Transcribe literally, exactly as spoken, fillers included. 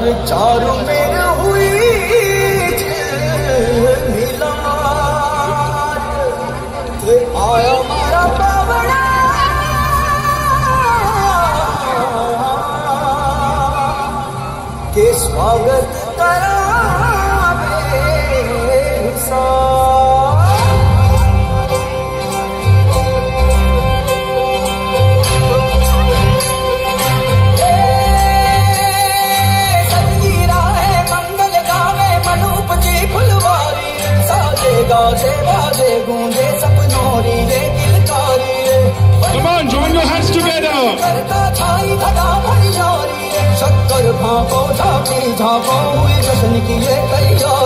चारों मेर हुई मिला ते आया मारा पावड़ा के स्वागत करा गाजे बाजे गूंजे सपनोरी रे किलकारी रे Come on, join your hands together. करता छाई धगा भरी जारी रे शक्कर भांको झांकी झांको हुई जश्न की ये तैयारी